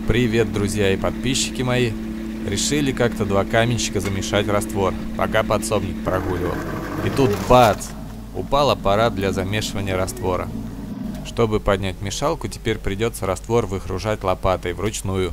Привет, друзья и подписчики мои! Решили как-то два каменщика замешать раствор, пока подсобник прогуливал. И тут бац! Упал аппарат для замешивания раствора. Чтобы поднять мешалку, теперь придется раствор выгружать лопатой вручную.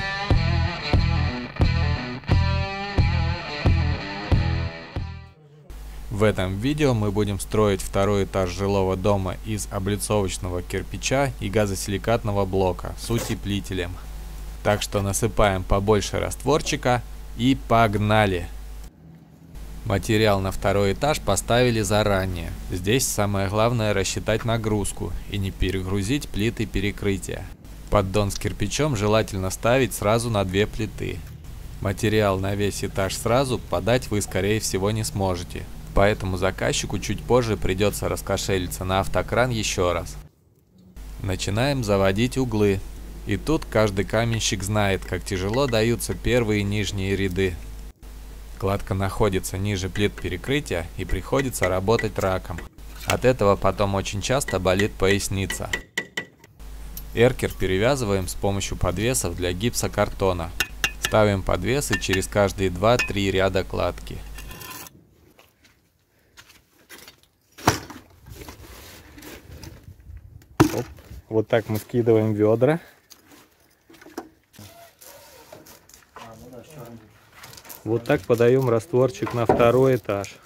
В этом видео мы будем строить второй этаж жилого дома из облицовочного кирпича и газосиликатного блока с утеплителем. Так что насыпаем побольше растворчика и погнали! Материал на второй этаж поставили заранее. Здесь самое главное рассчитать нагрузку и не перегрузить плиты перекрытия. Поддон с кирпичом желательно ставить сразу на 2 плиты. Материал на весь этаж сразу подать вы скорее всего не сможете. Поэтому заказчику чуть позже придется раскошелиться на автокран еще раз. Начинаем заводить углы. И тут каждый каменщик знает, как тяжело даются первые нижние ряды. Кладка находится ниже плит перекрытия и приходится работать раком. От этого потом очень часто болит поясница. Эркер перевязываем с помощью подвесов для гипсокартона. Ставим подвесы через каждые 2-3 ряда кладки. Вот так мы скидываем ведра. Вот так подаем растворчик на второй этаж.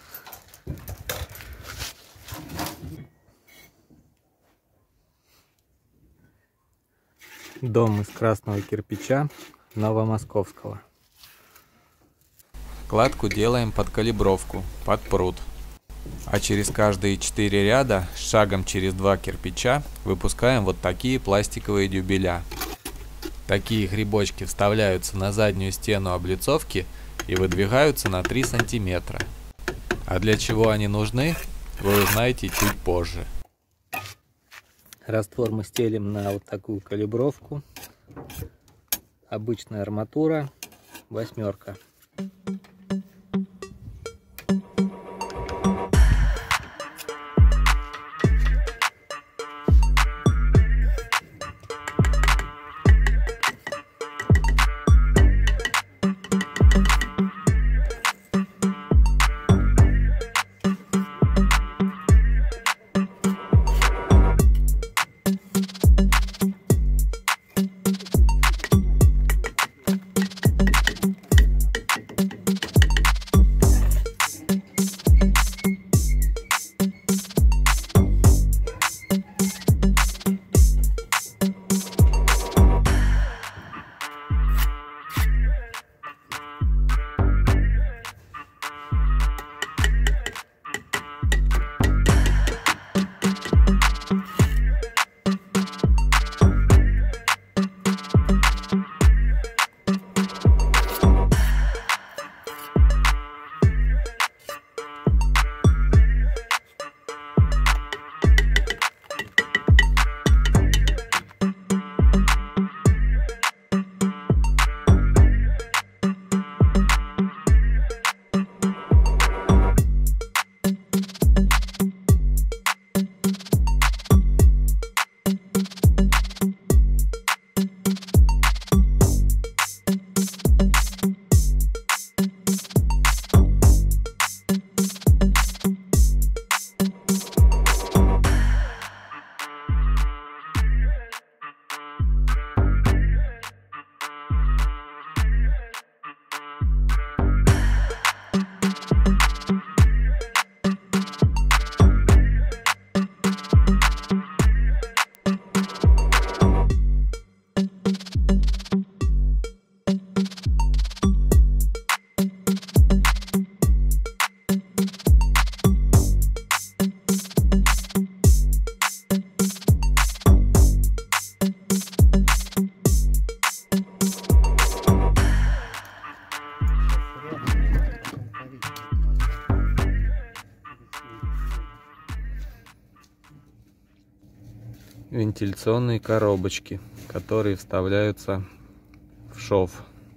Дом из красного кирпича новомосковского. Кладку делаем под калибровку, под пруд. А через каждые 4 ряда, с шагом через 2 кирпича, выпускаем вот такие пластиковые дюбеля. Такие грибочки вставляются на заднюю стену облицовки и выдвигаются на 3 сантиметра. А для чего они нужны, вы узнаете чуть позже. Раствор мы стелим на вот такую калибровку. Обычная арматура, 8. Вентиляционные коробочки, которые вставляются в шов,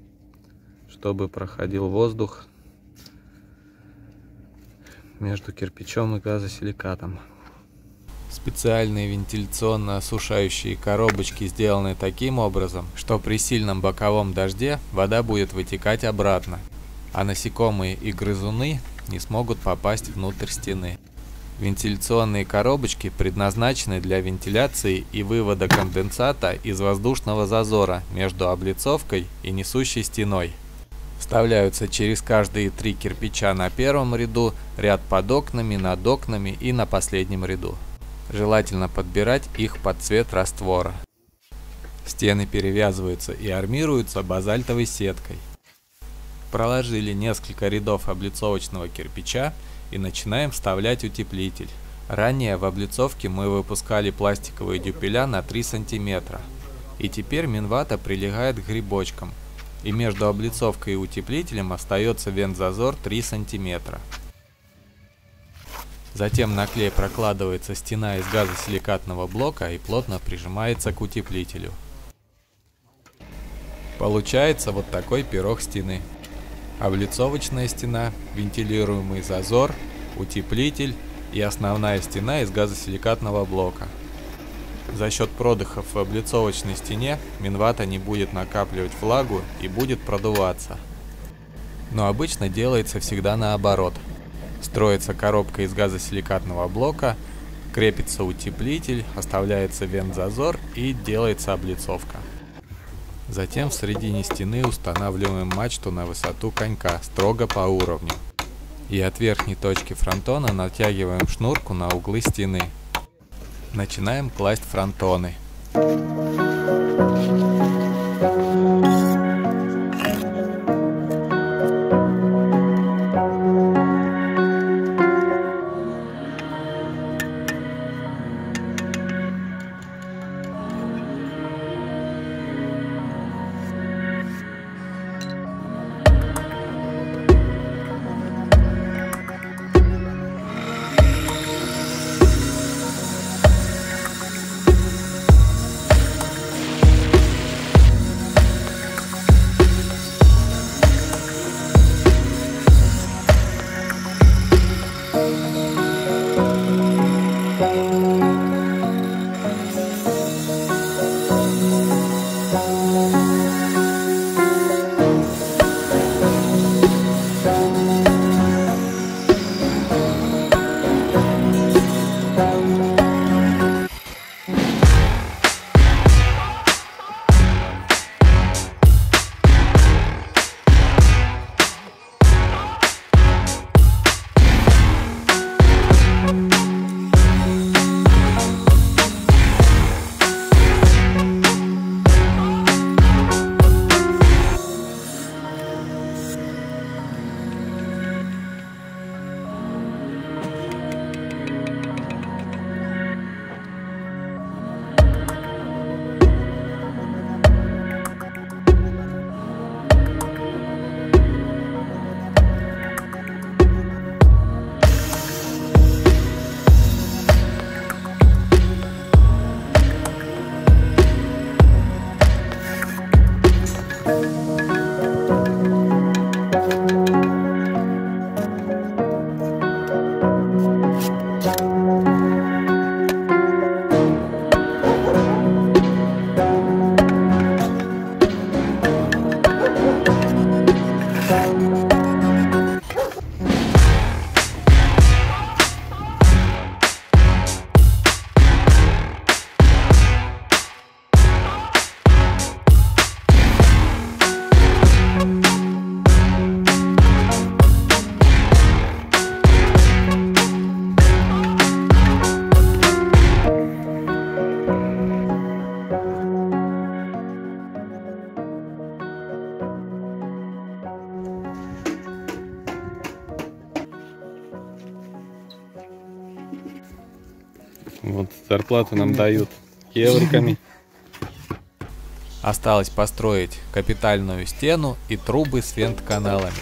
чтобы проходил воздух между кирпичом и газосиликатом. Специальные вентиляционно-осушающие коробочки сделаны таким образом, что при сильном боковом дожде вода будет вытекать обратно, а насекомые и грызуны не смогут попасть внутрь стены. Вентиляционные коробочки предназначены для вентиляции и вывода конденсата из воздушного зазора между облицовкой и несущей стеной. Вставляются через каждые 3 кирпича на первом ряду, ряд под окнами, над окнами и на последнем ряду. Желательно подбирать их под цвет раствора. Стены перевязываются и армируются базальтовой сеткой. Проложили несколько рядов облицовочного кирпича и начинаем вставлять утеплитель. Ранее в облицовке мы выпускали пластиковые дюпеля на 3 см. И теперь минвата прилегает к грибочкам. И между облицовкой и утеплителем остается вент-зазор 3 см. Затем на клей прокладывается стена из газосиликатного блока и плотно прижимается к утеплителю. Получается вот такой пирог стены. Облицовочная стена, вентилируемый зазор, утеплитель и основная стена из газосиликатного блока. За счет продыхов в облицовочной стене минвата не будет накапливать влагу и будет продуваться. Но обычно делается всегда наоборот. Строится коробка из газосиликатного блока, крепится утеплитель, оставляется вент-зазор и делается облицовка. Затем в середине стены устанавливаем мачту на высоту конька, строго по уровню. И от верхней точки фронтона натягиваем шнурку на углы стены. Начинаем класть фронтоны. Вот зарплату нам дают евриками. Осталось построить капитальную стену и трубы с вент-каналами.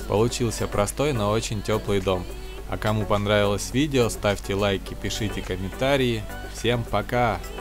Получился простой, но очень теплый дом. А кому понравилось видео, ставьте лайки, пишите комментарии. Всем пока!